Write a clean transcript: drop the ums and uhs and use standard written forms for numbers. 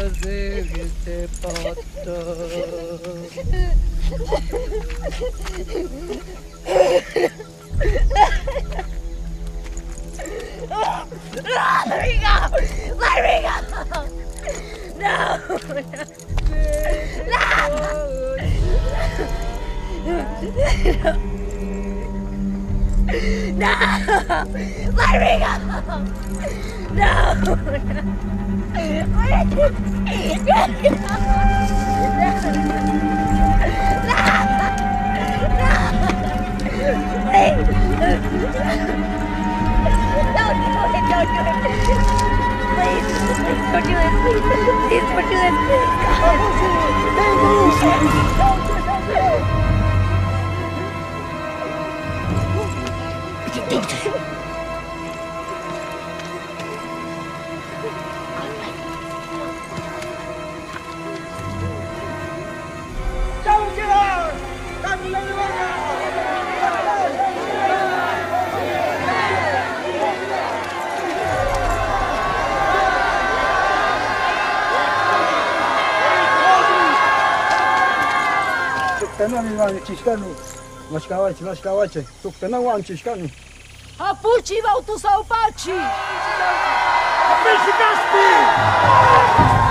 Zevite pata. Let me go! Let me go! No! No! No! Let me go! No! Don't do it! Don't do it! Please! Please don't do it! Please! Please don't do it! Please! Don't do it! Tenang iwan ciskanu, mas kawace, tuk tenang wan ciskanu. Apuci va tu sau paci! Apeși caspi!